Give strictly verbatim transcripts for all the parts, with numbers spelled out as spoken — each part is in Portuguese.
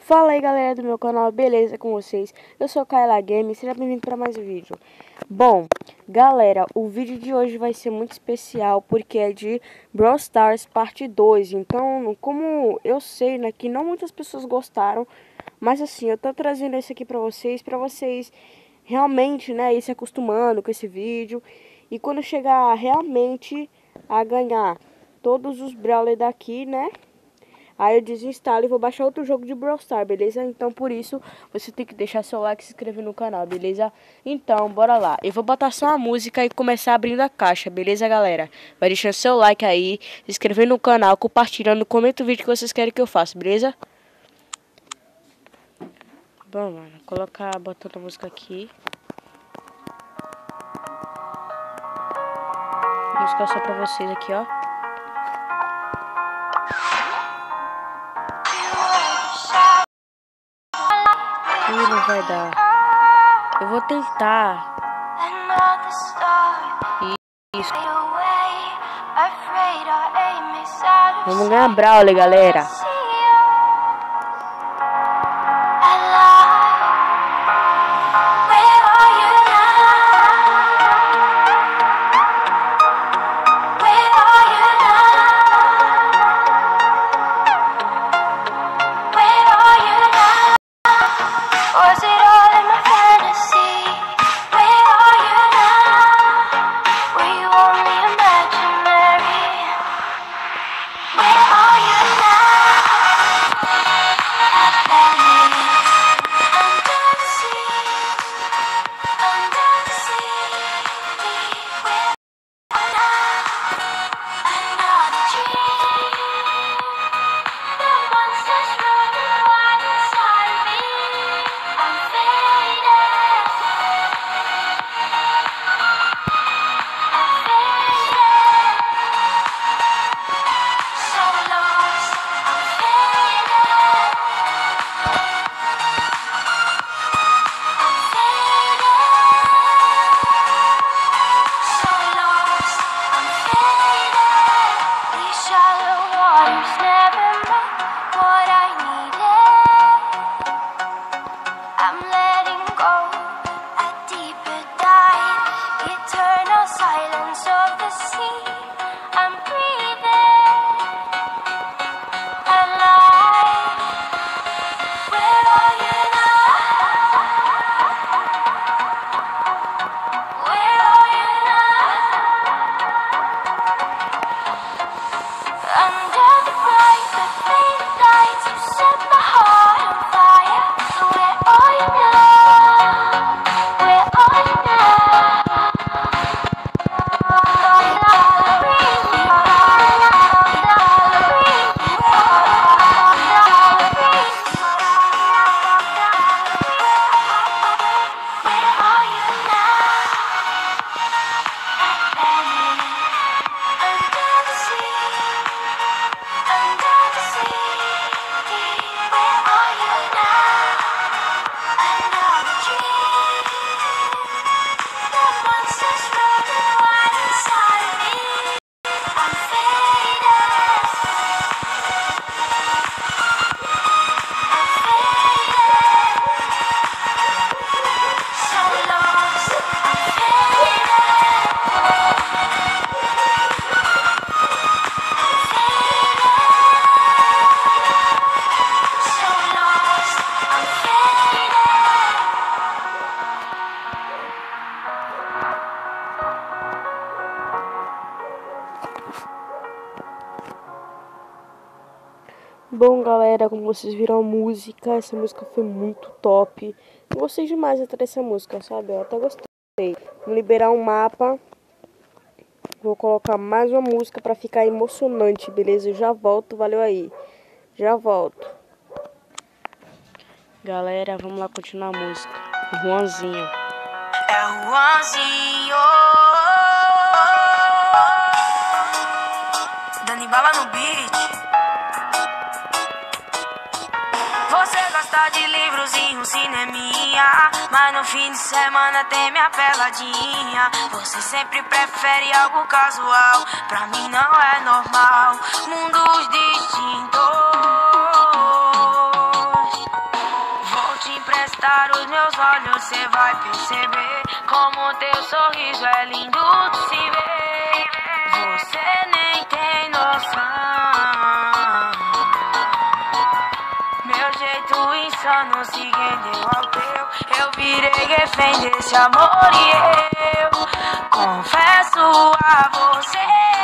Fala aí galera do meu canal, beleza com vocês? Eu sou Kaila Games, seja bem-vindo para mais um vídeo. Bom, galera, o vídeo de hoje vai ser muito especial porque é de Brawl Stars parte dois. Então, como eu sei, né, que não muitas pessoas gostaram, mas assim, eu tô trazendo esse aqui para vocês, para vocês realmente, né, ir se acostumando com esse vídeo. E quando chegar realmente a ganhar todos os Brawler daqui, né, aí eu desinstalo e vou baixar outro jogo de Brawl Stars, beleza? Então por isso você tem que deixar seu like e se inscrever no canal, beleza? Então bora lá. Eu vou botar só a música e começar abrindo a caixa, beleza, galera? Vai deixando seu like aí, se inscrever no canal, compartilhando, comenta o vídeo que vocês querem que eu faça, beleza? Bom, mano, colocar, botando a música aqui. Vou música só pra vocês aqui, ó. Ih, não vai dar. Eu vou tentar. Isso. Vamos ganhar Brawler, galera. Bom, galera, como vocês viram a música, essa música foi muito top. Eu gostei demais até dessa música, sabe? Eu até gostei. Vou liberar um mapa. Vou colocar mais uma música pra ficar emocionante, beleza? Eu já volto, valeu aí. Já volto. Galera, vamos lá continuar a música. Juanzinho. É Juanzinho. Dani Bala no beat. Você gosta de livros e um cineminha, mas no fim de semana tem minha peladinha. Você sempre prefere algo casual, pra mim não é normal. Mundos distintos. meus olhos cê vai perceber como teu sorriso é lindo de se ver. Você nem tem noção. Meu jeito insano se rendeu ao teu. Eu virei refém desse amor e eu confesso a você: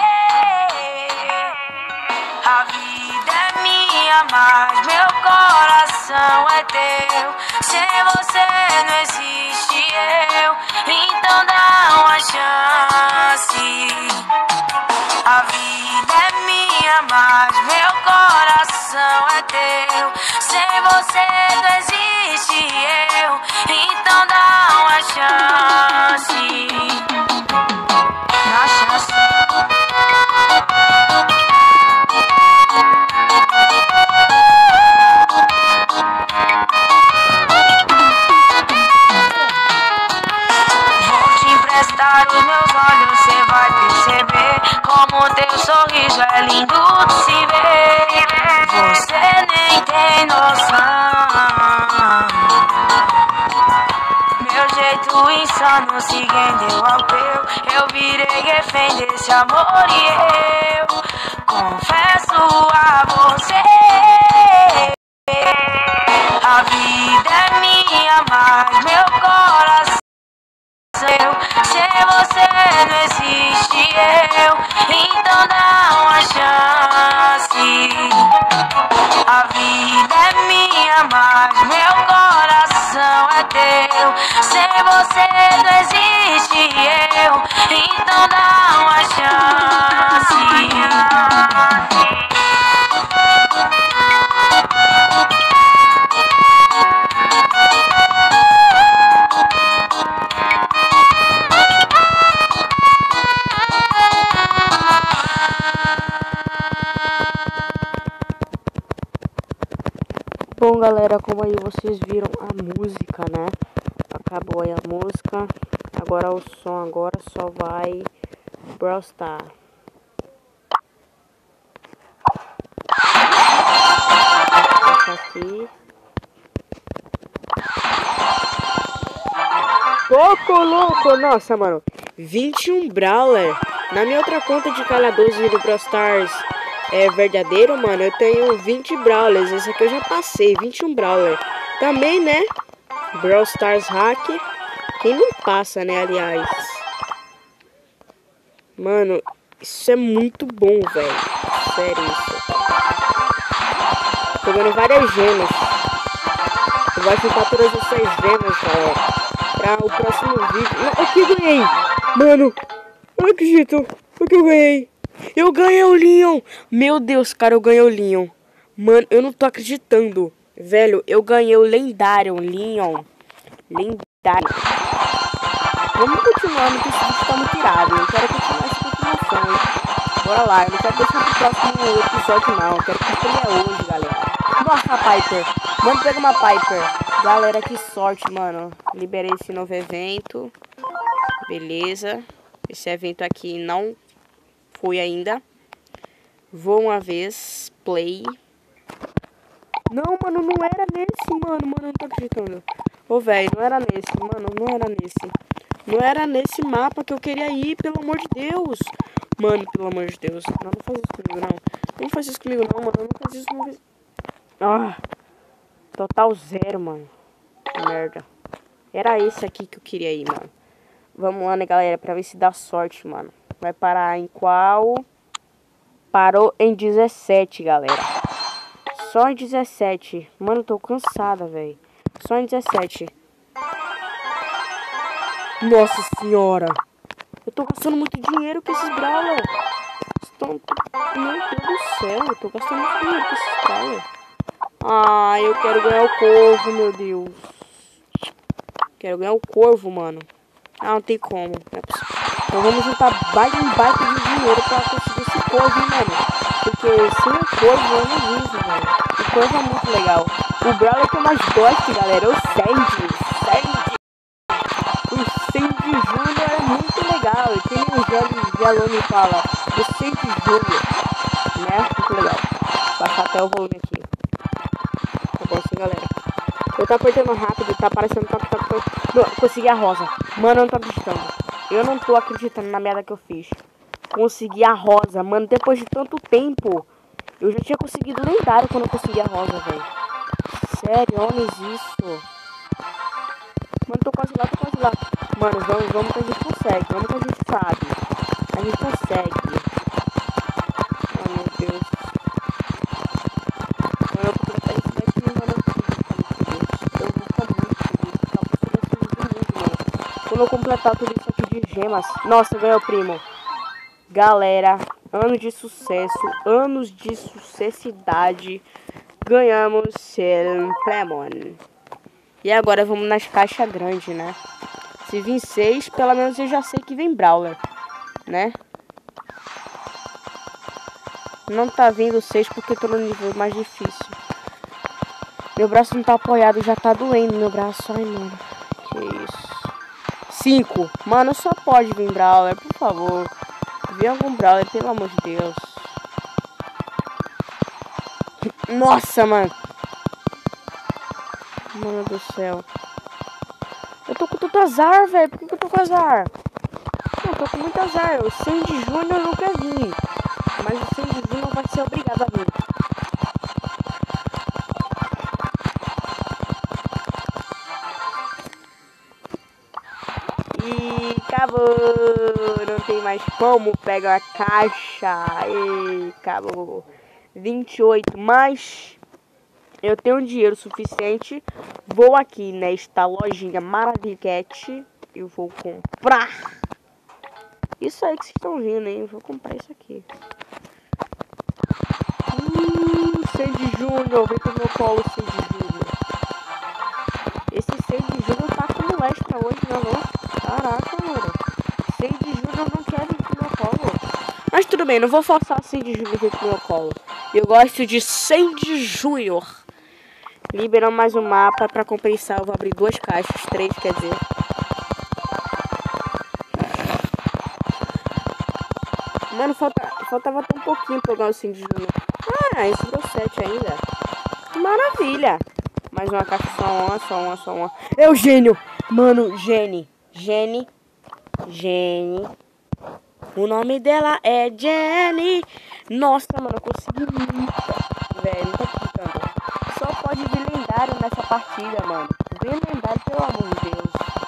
a vida é minha, mas meu coração é teu. Sem você não existe eu, então dá uma chance. A vida é minha, mas meu coração é teu. Sem você não existe eu, então dá uma chance. Dá chance. Os meus olhos cê vai perceber como teu sorriso é lindo de se ver. Você nem tem noção. Meu jeito insano se rendeu ao teu. Eu virei refém desse amor e eu confesso a você: a vida é minha, mas meu coração seu. Sem você não existe eu, então dá uma chance. A vida é minha, mas meu coração é teu. Sem você não existe eu, então dá uma chance. Bom, galera, como aí vocês viram a música, né? Acabou aí a música. Agora o som agora só vai Brawl Stars. Aqui. Pouco louco! Nossa, mano. vinte e um Brawler. Na minha outra conta de Calha doze do Brawl Stars é verdadeiro, mano, eu tenho vinte Brawlers. Esse aqui eu já passei, vinte e um Brawler. Também, né? Brawl Stars Hack. Quem não passa, né, aliás. Mano, isso é muito bom, velho. Sério isso. Tô ganhando várias gemas. Eu vou juntar todas essas gemas, galera, pra o próximo vídeo. O que eu ganhei? Mano, eu não acredito. O que eu ganhei? Eu ganhei o Leon. Meu Deus, cara, eu ganhei o Leon. Mano, eu não tô acreditando. Velho, eu ganhei o lendário Leon. Lendário. Vamos continuar, porque esse vídeo tá muito irado. Eu quero continuar essa continuação, hein? Bora lá, eu não quero deixar pro próximo episódio, não. Eu quero que ele hoje, galera. Nossa, Piper. Vamos pegar uma Piper. Galera, que sorte, mano. Liberei esse novo evento. Beleza. Esse evento aqui não foi ainda. Vou uma vez. Play. Não, mano, não era nesse, mano. Mano, eu não tô acreditando. Ô, velho, não era nesse, mano. Não era nesse. Não era nesse mapa que eu queria ir, pelo amor de Deus. Mano, pelo amor de Deus. Não, não faz isso comigo, não. Não faz isso comigo, não, mano. Não faz isso comigo. Ah, total zero, mano. Merda. Era esse aqui que eu queria ir, mano. Vamos lá, né, galera, pra ver se dá sorte, mano. Vai parar em qual? Parou em dezessete, galera. Só em dezessete. Mano, eu tô cansada, velho. Só em dezessete. Nossa senhora. Eu tô gastando muito dinheiro com esses Brawler. Estão... Meu Deus do céu. Eu tô gastando muito dinheiro com esses Brawler. Ah, eu quero ganhar o corvo, meu Deus. Quero ganhar o corvo, mano. Ah, não tem como. Não é possível. Então vamos juntar baita um baita de dinheiro pra conseguir esse corvo, hein, mano. Porque sem o corvo eu não vivo, velho. O corvo é muito legal. O Brawler que eu mais gosto, galera, é o Sandy. Sandy. O Sandy Júnior é muito legal. E tem um jogo de aluno que fala o Sandy Júnior, né? Muito legal. Vou baixar até o volume aqui. Tá bom assim, galera. Eu tô apertando rápido, tá aparecendo toque, toque, toque. Não, consegui a rosa. Mano, eu não tô acreditando. Eu não tô acreditando na merda que eu fiz. Consegui a rosa, mano, depois de tanto tempo. Eu já tinha conseguido lendário quando eu consegui a rosa, velho. Sério, olha isso. Mano, tô quase lá, tô quase lá. Mano, vamos, vamos que a gente consegue. Vamos que a gente sabe. A gente consegue. Oh, meu Deus. Mano, eu vou completar isso daqui, mano. Eu vou ficar muito feliz. Eu vou ficar muito feliz do mundo, mano. Quando eu completar tudo isso aqui de gemas. Nossa, ganhou, primo. Galera, anos de sucesso. Anos de sucessidade. Ganhamos Premon. E agora vamos nas caixas grandes, né? Se vir seis, pelo menos eu já sei que vem Brawler, né? Não tá vindo seis porque eu tô no nível mais difícil. Meu braço não tá apoiado, já tá doendo meu braço. Ai, mano. Que isso. cinco. Mano, só pode vir Brawler, por favor. Vê algum Brawler, pelo amor de Deus. Nossa, mano. Mano do céu. Eu tô com tanto azar, velho. Por que, que eu tô com azar? Não, eu tô com muito azar. O Sandy Júnior não quer vir. Mas o Sandy Júnior vai ser obrigado a vir. E acabou. Não tem mais como pegar a caixa. E acabou. vinte e oito. Mas eu tenho dinheiro suficiente. Vou aqui nesta lojinha Maravilhete. Eu vou comprar. Isso aí que vocês estão vendo, hein? Eu vou comprar isso aqui. Uh, Sandy Júnior. Vem pro meu colo, Sandy Júnior. Esse Sandy Júnior tá com molesta hoje, não, não? Caraca, mano. Sandy Júnior não quer vir pro meu colo. Mas tudo bem, não vou forçar Sandy Júnior vir pro meu colo. Eu gosto de Sandy Júnior. Liberando mais um mapa pra compensar. Eu vou abrir duas caixas, três, quer dizer. Mano, falta, faltava tão pouquinho pra pegar o Sandy Júnior. Ah, isso deu sete ainda. Maravilha. Mais uma caixa, só uma, só uma, só uma. É o gênio. Mano, Jenny. Jenny. Jenny. O nome dela é Jenny. Nossa, mano, eu consegui muito. Velho, não tô acreditando. Só pode vir lendário nessa partida, mano. Vem lendário, pelo amor de Deus.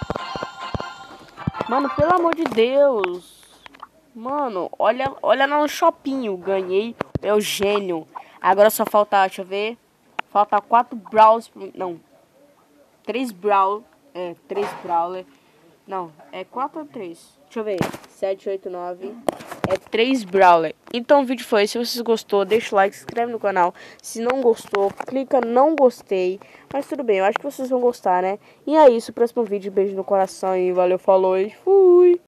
Mano, pelo amor de Deus. Mano, olha, olha no shopping. Ganhei. É o gênio. Agora só falta, deixa eu ver. Falta quatro Brawls. Não. Três Brawl. É, três Brawler. Não, é quatro ou três? Deixa eu ver. sete, oito, nove. É três Brawler. Então o vídeo foi esse. Se vocês gostou, deixa o like, se inscreve no canal. Se não gostou, clica não gostei. Mas tudo bem, eu acho que vocês vão gostar, né? E é isso. Próximo vídeo. Beijo no coração e valeu, falou e fui.